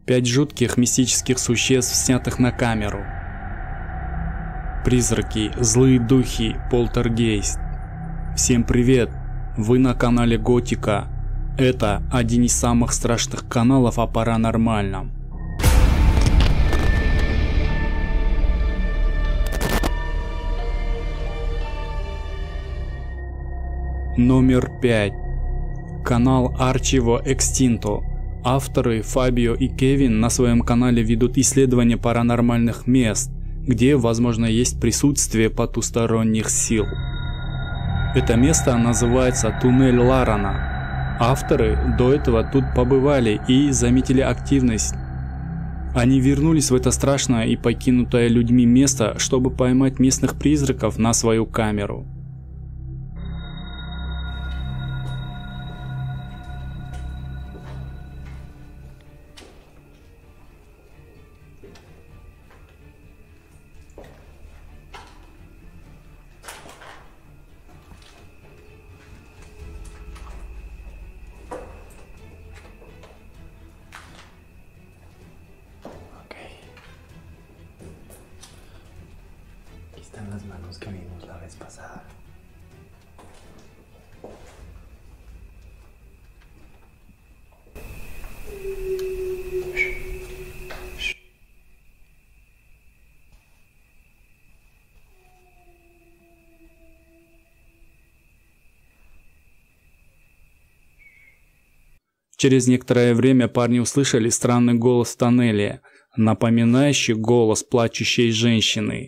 5 жутких мистических существ, снятых на камеру. Призраки, злые духи, полтергейст. Всем привет! Вы на канале Готика. Это один из самых страшных каналов о паранормальном. Номер 5. Канал Archivo Extinto. Авторы Фабио и Кевин на своем канале ведут исследования паранормальных мест, где, возможно, есть присутствие потусторонних сил. Это место называется Туннель Ларана. Авторы до этого тут побывали и заметили активность. Они вернулись в это страшное и покинутое людьми место, чтобы поймать местных призраков на свою камеру. Están las manos que vimos la vez pasada. Через некоторое время парни услышали странный голос в тоннеле, напоминающий голос плачущей женщины.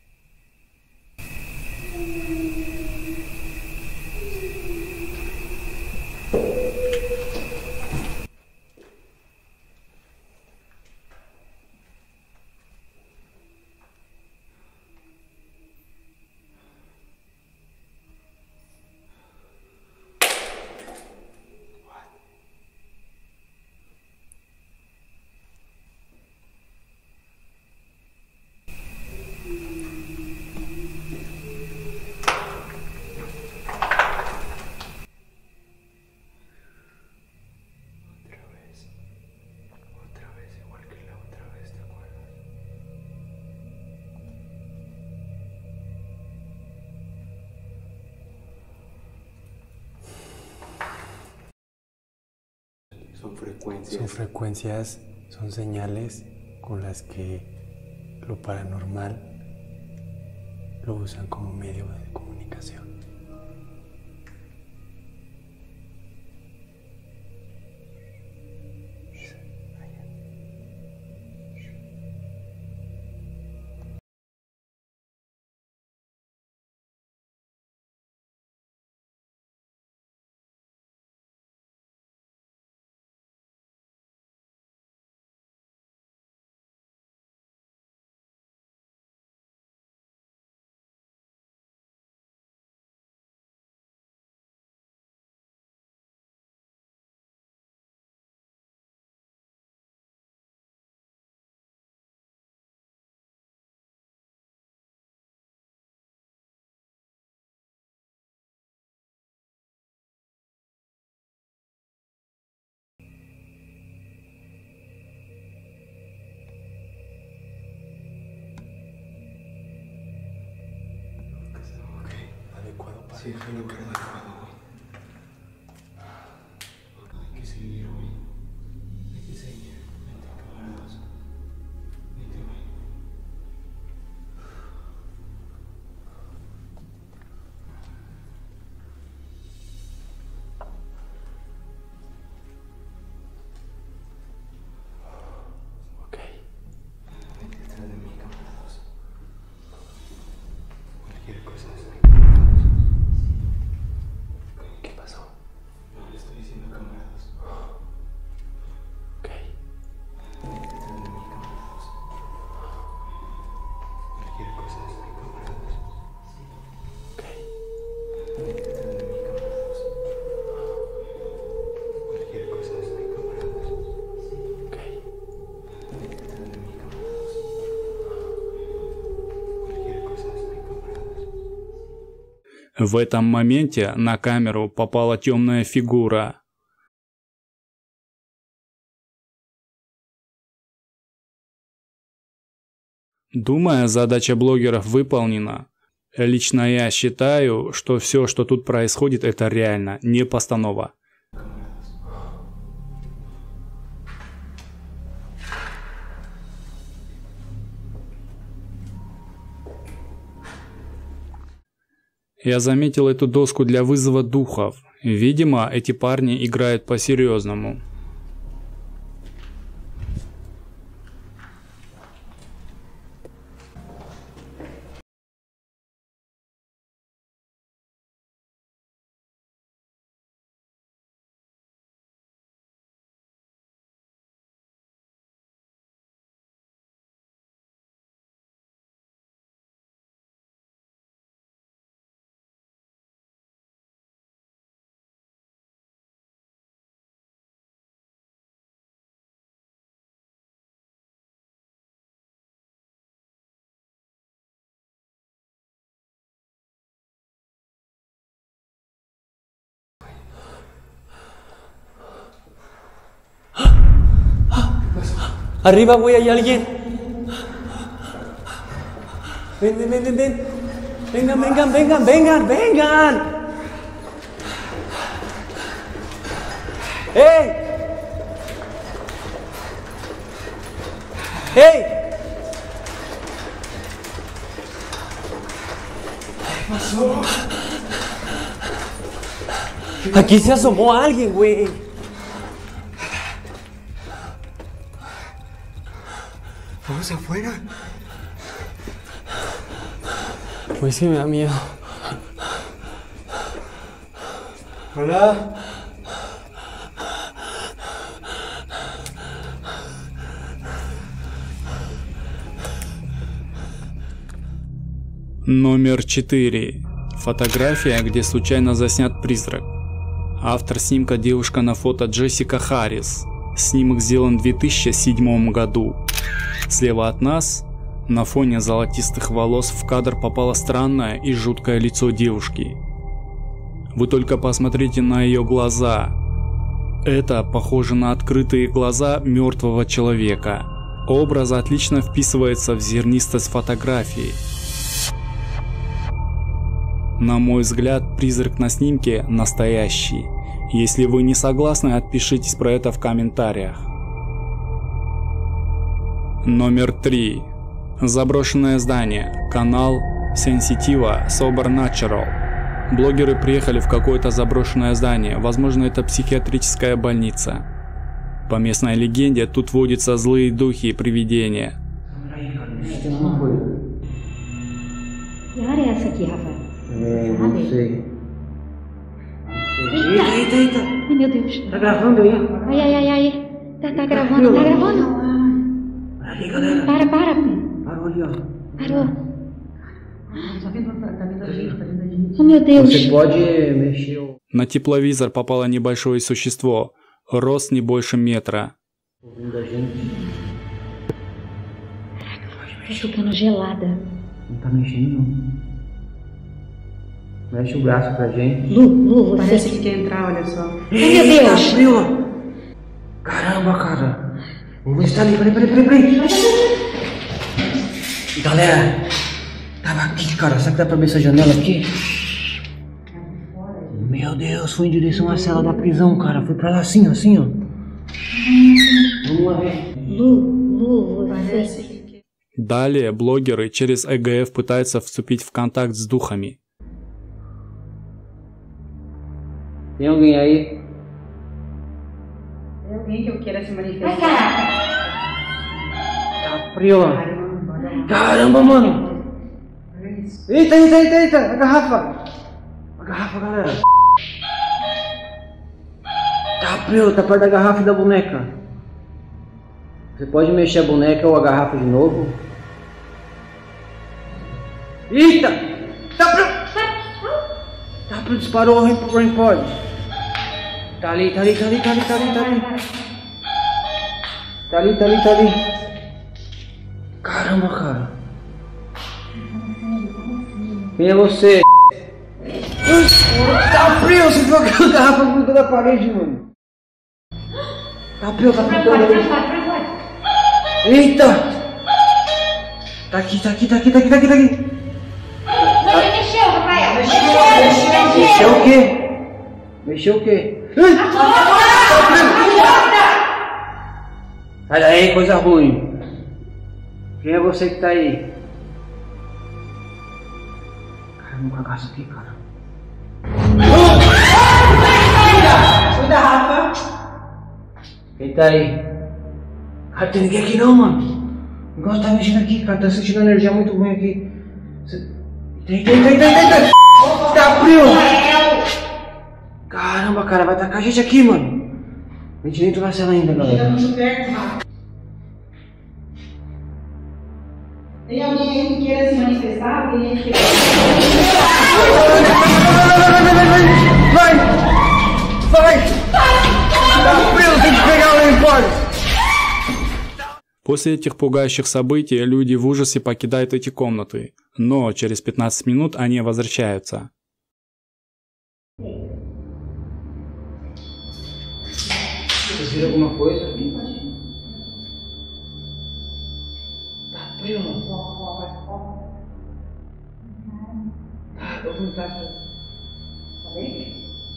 Otra vez igual que la otra vez, ¿te acuerdas? Son frecuencias, son señales con las que lo paranormal lo usan como medio de comunicación. Sí, fue lo que era adecuado hoy. Hay que seguir hoy. Hay que seguir. Vente, camaradas. Vente, güey. Ok. Vente detrás de mí, camaradas. Cualquier cosa es ahí. ¿Qué pasó? No le estoy diciendo camaradas. Ok. Detrás de mí, camaradas. Cualquier cosa es ahí, camaradas. Ok. Detrás de mí, camaradas. Cualquier cosa es ahí, camaradas. Ok. Detrás de mí, camaradas. Cualquier cosa es ahí, camaradas. В этом моменте на камеру попала темная фигура. Думаю, задача блогеров выполнена. Лично я считаю, что все, что тут происходит, это реально, не постанова. Я заметил эту доску для вызова духов. Видимо, эти парни играют по-серьезному. Arriba, güey, hay alguien. Ven. Vengan. ¡Hey! ¿Qué pasó? Aquí se asomó alguien, güey. Vamos afuera. Pues sí, me da miedo. Hola. Номер 4. Фотография, где случайно заснят призрак. Автор снимка девушка на фото Джессика Харрис. Снимок сделан в 2007 году. Слева от нас, на фоне золотистых волос, в кадр попало странное и жуткое лицо девушки. Вы только посмотрите на ее глаза. Это похоже на открытые глаза мертвого человека. Образ отлично вписывается в зернистость фотографии. На мой взгляд, призрак на снимке настоящий. Если вы не согласны, отпишитесь про это в комментариях. Номер 3. Заброшенное здание. Канал Sensitiva Sobernatural. Блогеры приехали в какое-то заброшенное здание. Возможно, это психиатрическая больница. По местной легенде, тут водятся злые духи и привидения. Que hora é essa aqui, Rafa? Não sei. Eita! Ai, meu Deus. Tá gravando aí? Ai. Tá gravando. Ali, galera. Para. Parou ali, ó. Parou. Oh, meu Deus. Você pode mexer. На тепловизор попало небольшое существо. Рост не больше метра. Ouvindo a gente. Tô ficando gelada. Não tá mexendo, não. Mexe o braço pra gente. Lu, você... Parece que quer entrar, olha só. Ai, meu Deus. Abriu! Caramba, cara. Vamos ver se tá ali. Peraí. Galera, tava aqui, cara. Será que dá pra ver essa janela aqui? Meu Deus, foi em direção à cela da prisão, cara. Foi pra lá assim, ó. Vamos lá ver. Lu, Parece você... que... Далее блогеры через ЭГФ пытаются вступить в контакт с духами. Tem alguém aí? Tem alguém que eu queira se manifestar? Tá frio, ó. Caramba, mano. Eita. A garrafa, galera. Tá frio, tá perto da garrafa e da boneca. Você pode mexer a boneca ou a garrafa de novo? Eita! Tá frio, disparou o rain pod. Tá ali. Tá ali. Caramba, cara. Quem é você? Tá frio, você viu aquela garrafa grudando na parede, mano. Tá frio, tá frio. Eita! Tá aqui, tá aqui, tá aqui, tá aqui, tá aqui, tá aqui. Mexeu, Rafael. Mexeu o quê? Mexeu o quê? Sai daí, coisa ruim. Quem é você que tá aí? Cara, um cagaço aqui, cara. Cuida, Rafa. Quem tá aí? Cara, tem ninguém aqui não, mano. Igual tá mexendo aqui, cara. Tá sentindo uma energia muito ruim aqui. Tem. Tá frio! Caramba, cara, vai tacar a gente aqui, mano. A gente nem entrou na cela ainda, galera. Chega muito perto, Rafa. Tem alguém aí que queira se manifestar? Alguém aí que queira... Vai! Tá frio, tem que pegar o uniforme! После этих пугающих событий люди в ужасе покидают эти комнаты, но через 15 минут они возвращаются. Vocês viram alguma coisa? Tá frio, mano. Ah, eu vou vomitar. Tá bem?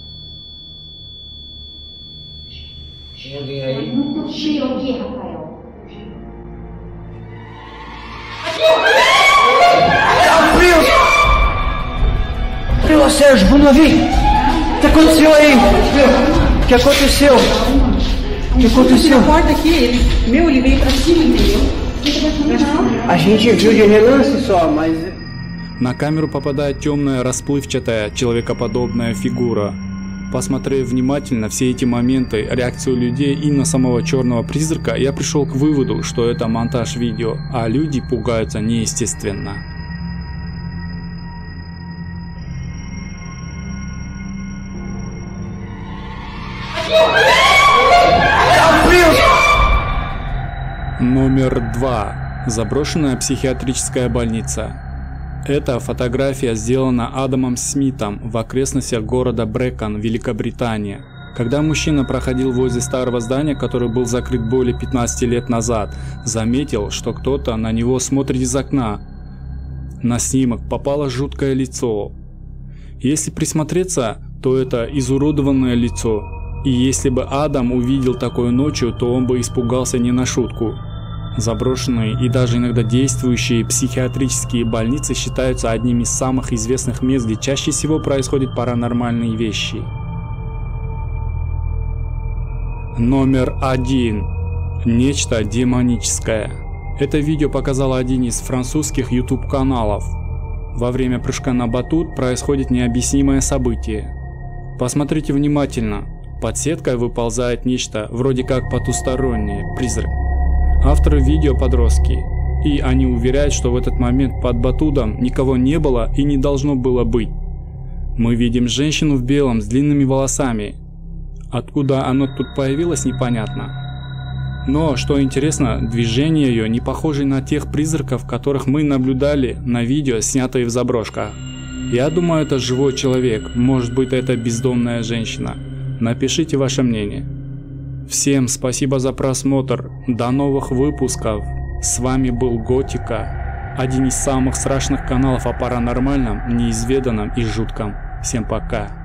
Tinha alguém aí? Muito frio aqui, Rafael. Tá frio! Frio, Sérgio, vamos lá ver! O que aconteceu aí? O que aconteceu? O que aconteceu? A porta aqui, ele veio pra cima, entendeu? A gente viu de relance só, mas... На камеру попадает темная, расплывчатая, человекоподобная фигура. Посмотрев внимательно все эти моменты, реакцию людей и на самого черного призрака, я пришел к выводу, что это монтаж видео, а люди пугаются неестественно. Номер 2. Заброшенная психиатрическая больница. Эта фотография сделана Адамом Смитом в окрестностях города Брэкон, Великобритания. Когда мужчина проходил возле старого здания, который был закрыт более 15 лет назад, заметил, что кто-то на него смотрит из окна. На снимок попало жуткое лицо. Если присмотреться, то это изуродованное лицо. И если бы Адам увидел такое ночью, то он бы испугался не на шутку. Заброшенные и даже иногда действующие психиатрические больницы считаются одним из самых известных мест, где чаще всего происходят паранормальные вещи. Номер 1. Нечто демоническое. Это видео показал один из французских YouTube каналов. Во время прыжка на батут происходит необъяснимое событие. Посмотрите внимательно. Под сеткой выползает нечто вроде как потустороннее, призрак. Авторы видео подростки, и они уверяют, что в этот момент под батутом никого не было и не должно было быть. Мы видим женщину в белом с длинными волосами. Откуда оно тут появилось, непонятно. Но, что интересно, движения ее не похожи на тех призраков, которых мы наблюдали на видео, снятые в заброшках. Я думаю, это живой человек, может быть, это бездомная женщина. Напишите ваше мнение. Всем спасибо за просмотр, до новых выпусков. С вами был Готика, один из самых страшных каналов о паранормальном, неизведанном и жутком. Всем пока.